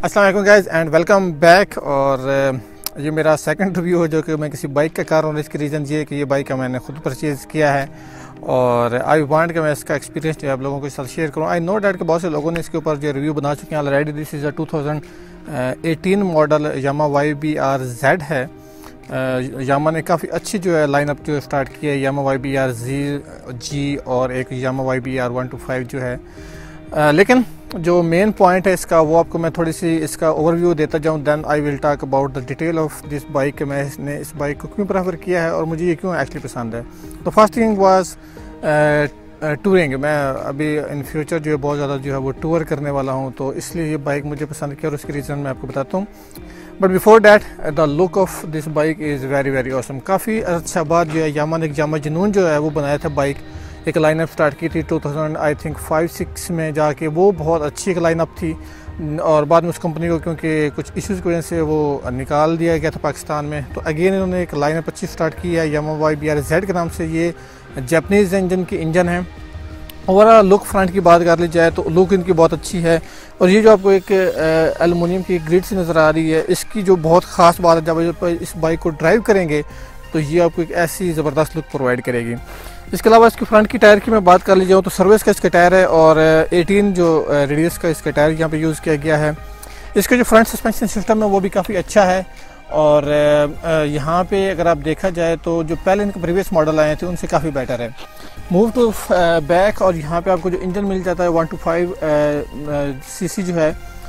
अस्सलाम वालेकुम guys and welcome back. और ये मेरा सेकंड रिव्यू है जो कि मैं किसी बाइक का कर रहा हूँ। इसकी रीज़न ये है कि ये बाइक का मैंने खुद परचेज़ किया है और आई वांट कि मैं इसका एक्सपीरियंस जो है आप लोगों के साथ शेयर करूँ। आई नो डैट कि बहुत से लोगों ने इसके ऊपर जो रिव्यू बना चुके हैं already. This is a 2018 model Yamaha YBR Z है। यामा ने काफ़ी अच्छी जो है लाइनअप जो स्टार्ट की है, यामा YBR G और एक यामा YBR 125 जो है। लेकिन जो मेन पॉइंट है इसका वो आपको मैं थोड़ी सी इसका ओवरव्यू देता जाऊं, then I will talk about the detail of this bike. मैंने इस बाइक को क्यों प्रेफर किया है और मुझे ये क्यों एक्चुअली पसंद है। तो फर्स्ट थिंग वाज टूरिंग। मैं अभी इन फ्यूचर जो है बहुत ज़्यादा जो है वो टूर करने वाला हूँ, तो इसलिए ये बाइक मुझे पसंद किया और उसकी रीज़न मैं आपको बताता हूँ। But before that the look of this bike is very awesome. काफ़ी अच्छा बात जो है यामा ने यामा जुनून जो है वो बनाया था बाइक, एक लाइनअप स्टार्ट की थी 2000 आई थिंक 5-6 में जाके। वो बहुत अच्छी एक लाइनअप थी और बाद में उस कंपनी को क्योंकि कुछ इश्यूज़ की वजह से वो निकाल दिया गया था पाकिस्तान में। तो अगेन इन्होंने एक लाइनअप अच्छी स्टार्ट की है यामा YBR Z के नाम से। ये जापानीज़ इंजन की इंजन है। ओवरऑल लुक फ्रंट की बात कर ली जाए तो लुक इनकी बहुत अच्छी है। और ये जो आपको एक एलुमिनियम की ग्रिड सी नज़र आ रही है, इसकी जो बहुत ख़ास बात है, जब इस बाइक को ड्राइव करेंगे तो ये आपको एक ऐसी ज़बरदस्त लुक प्रोवाइड करेगी। इसके अलावा इसके फ्रंट की टायर की मैं बात कर ली जाऊँ तो सर्विस का इसका टायर है और 18 जो रेडियस का इसका टायर यहाँ पे यूज़ किया गया है। इसका जो फ्रंट सस्पेंशन सिस्टम है वो भी काफ़ी अच्छा है। और यहाँ पे अगर आप देखा जाए तो जो पहले इनके प्रीवियस मॉडल आए थे उनसे काफ़ी बेटर है। मूव टू बैक और यहाँ पे आपको जो इंजन मिल जाता है 125 सीसी जो है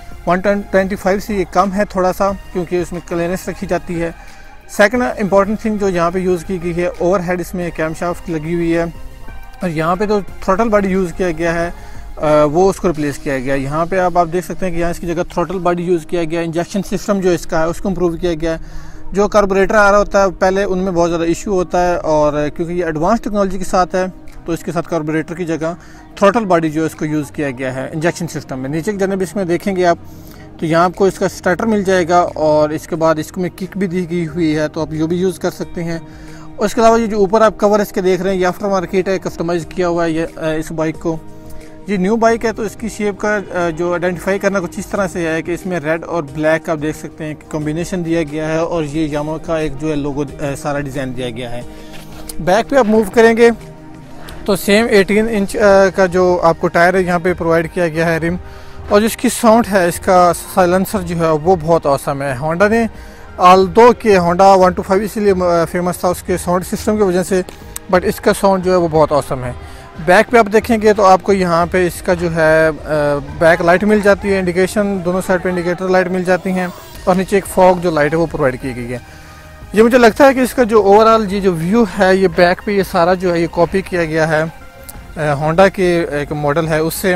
125 से ये कम है थोड़ा सा, क्योंकि उसमें क्लियरेंस रखी जाती है। सेकंड इंपॉर्टेंट थिंग जो यहाँ पे यूज़ की गई है, ओवरहेड इसमें कैमशाफ्ट लगी हुई है और यहाँ पे जो थ्रोटल बॉडी यूज़ किया गया है वो उसको रिप्लेस किया गया। यहाँ पे आप देख सकते हैं कि यहाँ इसकी जगह थ्रोटल बॉडी यूज़ किया गया। इंजेक्शन सिस्टम जो इसका है उसको इम्प्रूव किया गया। जो कार्बोरेटर आ रहा होता है पहले उनमें बहुत ज़्यादा इशू होता है और क्योंकि ये एडवांस टेक्नोलॉजी के साथ है तो इसके साथ कार्बोरेटर की जगह थ्रोटल बॉडी जो है इसको यूज़ किया गया है इंजेक्शन सिस्टम में। नीचे की जनाब इसमें देखेंगे आप तो यहाँ आपको इसका स्टार्टर मिल जाएगा और इसके बाद इसको में किक भी दी गई हुई है, तो आप ये भी यूज़ कर सकते हैं। और इसके अलावा ये जो ऊपर आप कवर इसके देख रहे हैं ये आफ्टर मार्केट है, कस्टमाइज़ किया हुआ है ये इस बाइक को। ये न्यू बाइक है तो इसकी शेप का जो आइडेंटिफाई करना कुछ इस तरह से है कि इसमें रेड और ब्लैक आप देख सकते हैं कि कॉम्बिनेशन दिया गया है और ये यामा का एक जो है लोगो सारा डिज़ाइन दिया गया है। बैक पे आप मूव करेंगे तो सेम 18 इंच का जो आपको टायर है यहाँ पे प्रोवाइड किया गया है रिम। और जिसकी साउंड है इसका साइलेंसर जो है वो बहुत औसम है। होंडा ने आल्दो के होंडा 125 इसीलिए फेमस था उसके साउंड सिस्टम की वजह से, बट इसका साउंड जो है वो बहुत औसम है। बैक पे आप देखेंगे तो आपको यहाँ पे इसका जो है बैक लाइट मिल जाती है, इंडिकेशन दोनों साइड पे इंडिकेटर लाइट मिल जाती हैं और नीचे एक फॉग जो लाइट है वो प्रोवाइड की गई है। ये मुझे लगता है कि इसका जो ओवरऑल ये जो व्यू है ये बैक पे ये सारा जो है ये कॉपी किया गया है होंडा के एक मॉडल है उससे,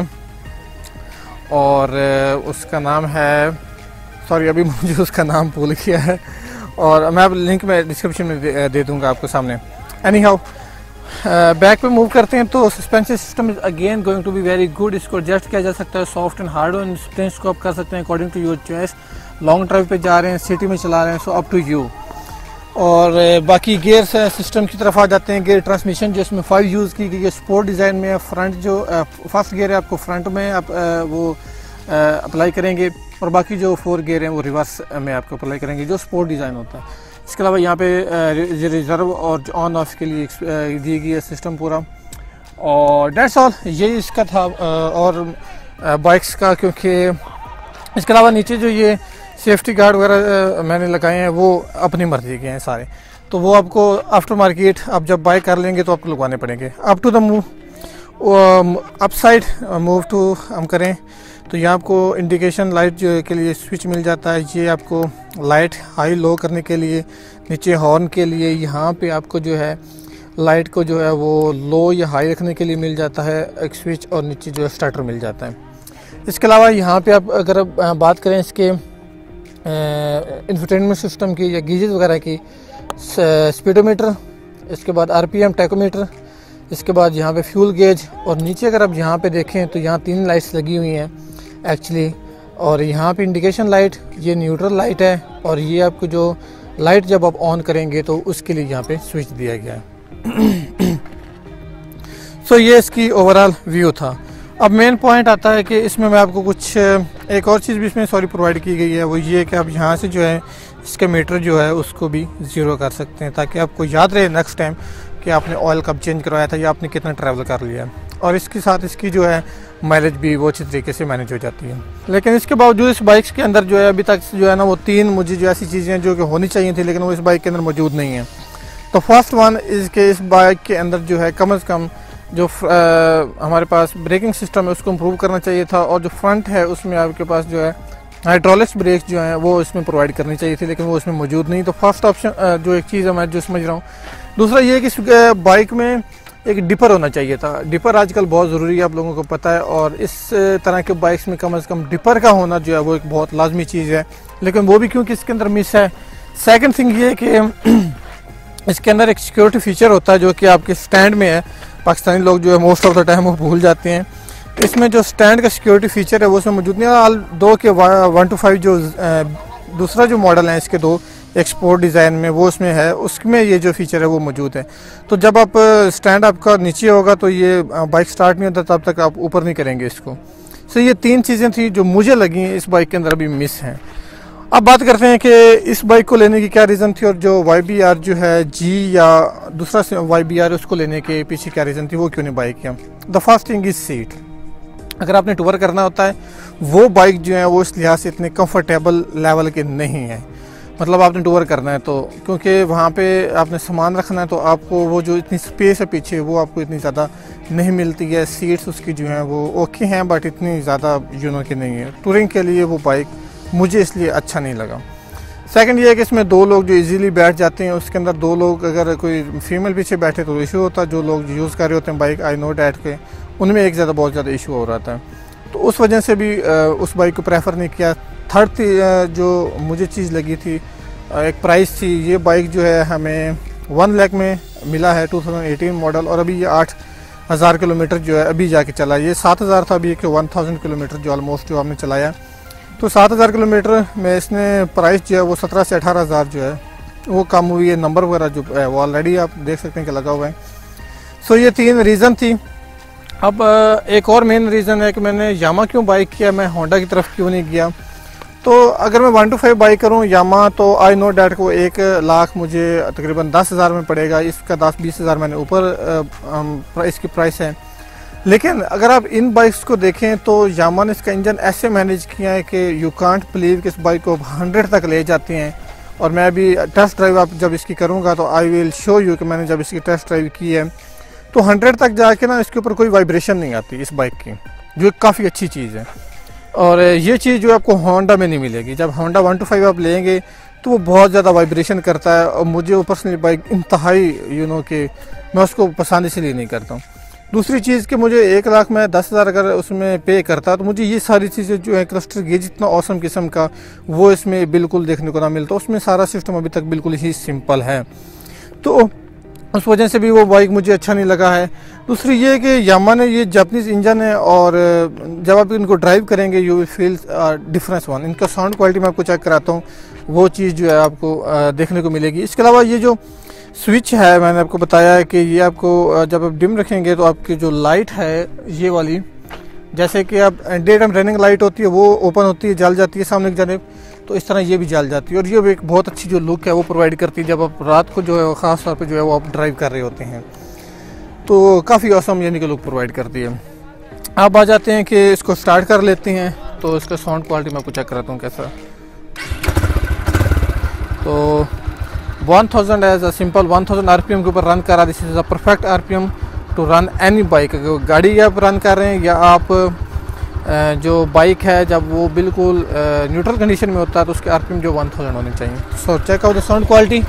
और उसका नाम है, सॉरी अभी मुझे उसका नाम भूल गया है और मैं अब लिंक में डिस्क्रिप्शन में दे दूंगा आपको सामने। एनी हाउ बैक पे मूव करते हैं तो suspension system is again going to be very good. इसको एडजस्ट किया जा सकता है सॉफ्ट एंड हार्ड और स्प्रिंग्स को आप कर सकते हैं according to your choice. Long drive पे जा रहे हैं, सिटी में चला रहे हैं, सो अप टू यू। और बाकी गेयर सिस्टम की तरफ आ जाते हैं। गेयर ट्रांसमिशन जो इसमें 5 यूज़ की गई है, स्पोर्ट डिज़ाइन में है। फ्रंट जो फर्स्ट गेयर है आपको फ्रंट में आप वो अप्लाई करेंगे और बाकी जो 4 गेयर हैं वो रिवर्स में आपको अप्लाई करेंगे जो स्पोर्ट डिज़ाइन होता है। इसके अलावा यहाँ पे रिजर्व और ऑन ऑफ के लिए दी गई है सिस्टम पूरा। और डेट्स ऑल, यही इसका था और बाइक्स का। क्योंकि इसके अलावा नीचे जो ये सेफ्टी गार्ड वगैरह मैंने लगाए हैं वो अपनी मर्जी के हैं सारे, तो वो आपको आफ्टर मार्केट आप जब बाय कर लेंगे तो आपको लगवाने पड़ेंगे। Up to the move up side move to हम करें तो यहाँ आपको इंडिकेशन लाइट जो के लिए स्विच मिल जाता है। ये आपको लाइट हाई लो करने के लिए, नीचे हॉर्न के लिए यहाँ पे आपको जो है लाइट को जो है वो लो या हाई रखने के लिए मिल जाता है एक स्विच, और नीचे जो है स्टार्टर मिल जाता है। इसके अलावा यहाँ पे आप अगर बात करें इसके इंफोटेनमेंट सिस्टम की या गीजेस वगैरह की, स्पीडोमीटर, इसके बाद RPM टैकोमीटर, इसके बाद यहाँ पे फ्यूल गेज, और नीचे अगर आप यहाँ पे देखें तो यहाँ 3 लाइट्स लगी हुई हैं एक्चुअली। और यहाँ पे इंडिकेशन लाइट, ये न्यूट्रल लाइट है और ये आपको जो लाइट जब आप ऑन करेंगे तो उसके लिए यहाँ पे स्विच दिया गया है। सो ये इसकी ओवरऑल व्यू था। अब मेन पॉइंट आता है कि इसमें मैं आपको कुछ एक और चीज़ भी इसमें प्रोवाइड की गई है, वो ये कि आप यहाँ से जो है इसका मीटर जो है उसको भी ज़ीरो कर सकते हैं, ताकि आपको याद रहे नेक्स्ट टाइम कि आपने ऑयल कब चेंज करवाया था या आपने कितना ट्रैवल कर लिया है। और इसके साथ इसकी जो है माइलेज भी वो अच्छी तरीके से मैनेज हो जाती है। लेकिन इसके बावजूद इस बाइक्स के अंदर जो है अभी तक जो है ना वो 3 मुझे जो ऐसी चीज़ें हैं जो कि होनी चाहिए थी, लेकिन वो इस बाइक के अंदर मौजूद नहीं है। तो फर्स्ट वन इसके इस बाइक के अंदर जो है कम से कम जो हमारे पास ब्रेकिंग सिस्टम है उसको इम्प्रूव करना चाहिए था, और जो फ्रंट है उसमें आपके पास जो है हाइड्रोलिक्स ब्रेक जो है वो इसमें प्रोवाइड करनी चाहिए थी, लेकिन वो इसमें मौजूद नहीं। तो फर्स्ट ऑप्शन जो एक चीज़ है मैं जो समझ रहा हूँ। दूसरा ये कि इस बाइक में एक डिपर होना चाहिए था। डिपर आजकल बहुत ज़रूरी है, आप लोगों को पता है, और इस तरह के बाइक्स में कम से कम डिपर का होना जो है वो एक बहुत लाजमी चीज़ है, लेकिन वो भी क्योंकि इसके अंदर मिस है। सेकंड थिंग ये कि इसके अंदर एक सिक्योरिटी फीचर होता है जो कि आपके स्टैंड में है। पाकिस्तानी लोग जो है मोस्ट ऑफ द टाइम वो भूल जाते हैं। इसमें जो स्टैंड का सिक्योरिटी फीचर है वो उसमें मौजूद नहीं है। दो के 125 जो दूसरा जो मॉडल है इसके 2 एक्सपोर्ट डिज़ाइन में वो उसमें है, उसमें ये जो फीचर है वो मौजूद है। तो जब आप स्टैंड आपका नीचे होगा तो ये बाइक स्टार्ट नहीं होता, तब तक आप ऊपर नहीं करेंगे इसको। सो ये 3 चीज़ें थी जो मुझे लगी इस बाइक के अंदर अभी मिस हैं। अब बात करते हैं कि इस बाइक को लेने की क्या रीज़न थी, और जो YBR जो है जी या दूसरा YBR उसको लेने के पीछे क्या रीज़न थी, वो क्यों नहीं बाइक किया। The first thing is seat. अगर आपने टूर करना होता है वो बाइक जो है वो इस लिहाज से इतने कंफर्टेबल लेवल के नहीं है। मतलब आपने टूर करना है तो, क्योंकि वहाँ पे आपने सामान रखना है तो आपको वो जो इतनी स्पेस है पीछे वो आपको इतनी ज़्यादा नहीं मिलती है। सीट्स उसकी जो हैं वो ओके हैं, बट इतनी ज़्यादा की नहीं है। टूरिंग के लिए वो बाइक मुझे इसलिए अच्छा नहीं लगा। सेकंड ये है कि इसमें 2 लोग जो इजीली बैठ जाते हैं, उसके अंदर 2 लोग अगर कोई फीमेल पीछे बैठे तो इशू होता है। जो लोग यूज़ कर रहे होते हैं बाइक, आई नो डैट के, उनमें एक बहुत ज़्यादा इशू हो रहा था, तो उस वजह से भी उस बाइक को प्रेफर नहीं किया। थर्ड जो मुझे चीज़ लगी थी एक प्राइस थी। ये बाइक जो है हमें 1 लाख में मिला है, 2018 मॉडल, और अभी ये 8000 किलोमीटर जो है अभी जाके चला। ये 7000 था, अभी 1000 किलोमीटर जो ऑलमोस्ट जो हमने चलाया। तो 7000 किलोमीटर में इसने प्राइस जो है वो 17 से 18,000 जो है वो कम हुई है। नंबर वगैरह जो है वो ऑलरेडी आप देख सकते हैं कि लगा हुआ है। सो ये 3 रीज़न थी। अब एक और मेन रीज़न है कि मैंने यामा क्यों बाइक किया, मैं होंडा की तरफ क्यों नहीं गया। तो अगर मैं 125 बाइक करूँ यामा, तो आई नो डैट को 1 लाख मुझे तकरीबन 10,000 में पड़ेगा। इसका 10-20 हज़ार मैंने ऊपर इसकी प्राइस है। लेकिन अगर आप इन बाइक्स को देखें तो यामा ने इसका इंजन ऐसे मैनेज किया है कि यू कांट बिलीव कि इस बाइक को 100 तक ले जाते हैं। और मैं अभी टेस्ट ड्राइव आप जब इसकी करूँगा तो आई विल शो यू कि मैंने जब इसकी टेस्ट ड्राइव की है तो 100 तक जाके ना इसके ऊपर कोई वाइब्रेशन नहीं आती इस बाइक की, जो काफ़ी अच्छी चीज़ है। और ये चीज़ जो आपको होंडा में नहीं मिलेगी। जब होंडा 125 आप लेंगे तो वो बहुत ज़्यादा वाइब्रेशन करता है, और मुझे वो पर्सनली बाइक इंतहाई कि मैं उसको पसंद इसलिए नहीं करता हूँ। दूसरी चीज़ कि मुझे 1 लाख में 10,000 अगर उसमें पे करता तो मुझे ये सारी चीज़ें जो है क्लस्टर गेज इतना औसम किस्म का वो इसमें बिल्कुल देखने को ना मिलता। उसमें सारा सिस्टम अभी तक बिल्कुल ही सिंपल है, तो उस वजह से भी वो बाइक मुझे अच्छा नहीं लगा है। दूसरी ये कि यामा ने ये जापानीज़ इंजन है, और जब आप इनको ड्राइव करेंगे you will feel difference one. इनका साउंड क्वालिटी मैं आपको चेक कराता हूँ, वो चीज़ जो है आपको देखने को मिलेगी। इसके अलावा ये जो स्विच है मैंने आपको बताया है कि ये आपको जब आप डिम रखेंगे तो आपकी जो लाइट है ये वाली, जैसे कि आप डे टाइम रनिंग लाइट होती है वो ओपन होती है, जल जाती है सामने की जानिब, तो इस तरह ये भी जल जाती है। और ये भी एक बहुत अच्छी जो लुक है वो प्रोवाइड करती है जब आप रात को जो है ख़ास तौर पे जो है वो आप ड्राइव कर रहे होते हैं, तो काफ़ी औसम की लुक प्रोवाइड करती है। आप आ जाते हैं कि इसको स्टार्ट कर लेते हैं, तो इसका साउंड क्वालिटी मैं आपको चेक कराता हूँ कैसा। तो 1000 एज अ सिंपल 1000 RPM के ऊपर रन कर रहा है। This is a perfect RPM to run any bike. अगर गाड़ी आप रन कर रहे हैं या आप जो बाइक है जब वो बिल्कुल न्यूट्रल कंडीशन में होता है तो उसके RPM जो 1000 होने चाहिए। So check out the sound quality.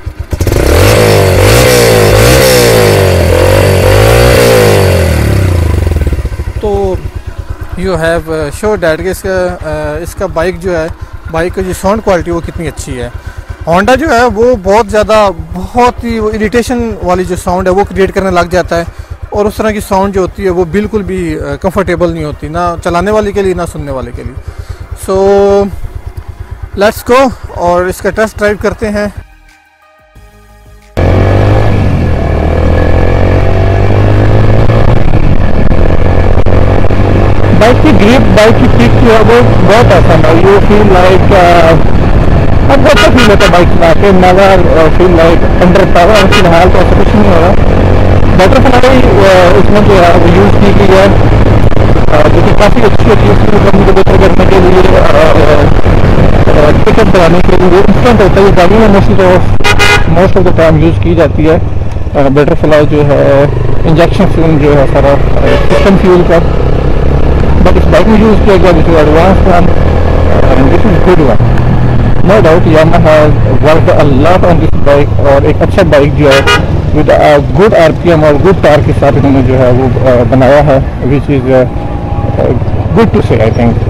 तो यू हैव शो डैट कि इसका बाइक जो है, बाइक की जो साउंड क्वालिटी वो कितनी अच्छी है। होंडा जो है वो बहुत ही वो इरिटेशन वाली जो साउंड है वो क्रिएट करने लग जाता है, और उस तरह की साउंड जो होती है वो बिल्कुल भी कंफर्टेबल नहीं होती, ना चलाने वाले के लिए ना सुनने वाले के लिए। सो लेट्स गो और इसका टेस्ट ड्राइव करते हैं। बाइक की ग्रिप, बाइक की किक जो है वो बहुत आसान है। यू फील लाइक अब बहुत अच्छा फील होता है बाइक चला के, never feel like under power. फिलहाल तो ऐसा कुछ नहीं हो रहा। बटरफ्लाई इसमें जो है वो यूज़ की गई है, जो कि काफ़ी अच्छी होती है। उसकी गर्मी को बेहतर करने के लिए, टिकट कराने के लिए इंस्टेंट होता है। गाड़ी में most of the time use की जाती है। बटरफ्लाई जो है इंजेक्शन फ्यूल जो है सारा सिस्टम फ्यूल का, बट इस बाइक में यूज़ किया गया this is advance one, this is good one, no doubt. Yamaha has worked a lot on this bike, और एक अच्छा बाइक जो है विद गुड आरपीएम और गुड टार्क के साथ इन्होंने जो है वो बनाया है, विच इज़ गुड टू से I think.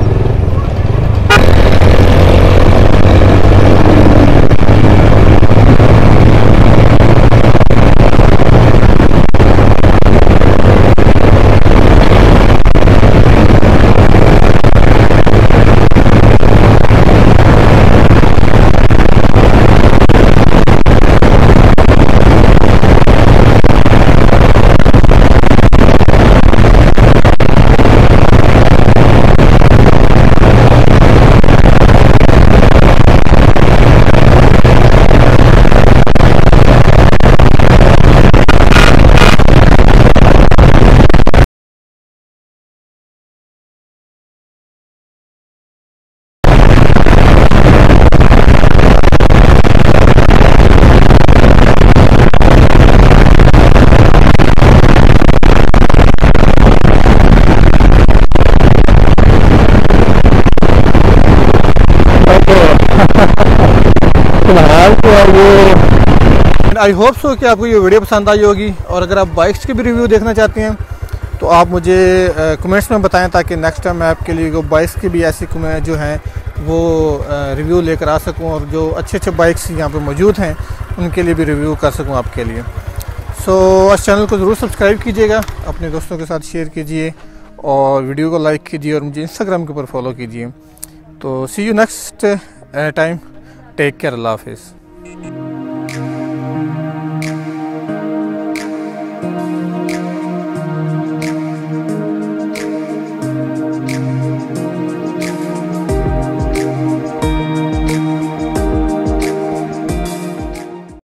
I hope so कि आपको ये वीडियो पसंद आई होगी, और अगर आप बाइक्स के भी रिव्यू देखना चाहते हैं तो आप मुझे कमेंट्स में बताएं, ताकि नेक्स्ट टाइम मैं आपके लिए वो बाइक्स की भी ऐसी जो हैं वो रिव्यू लेकर आ सकूं, और जो अच्छे अच्छे बाइक्स यहाँ पे मौजूद हैं उनके लिए भी रिव्यू कर सकूं आपके लिए। सो इस चैनल को ज़रूर सब्सक्राइब कीजिएगा, अपने दोस्तों के साथ शेयर कीजिए, और वीडियो को लाइक कीजिए, और मुझे इंस्टाग्राम के ऊपर फॉलो कीजिए। तो see you next time, take care, अल्लाह हाफिज़।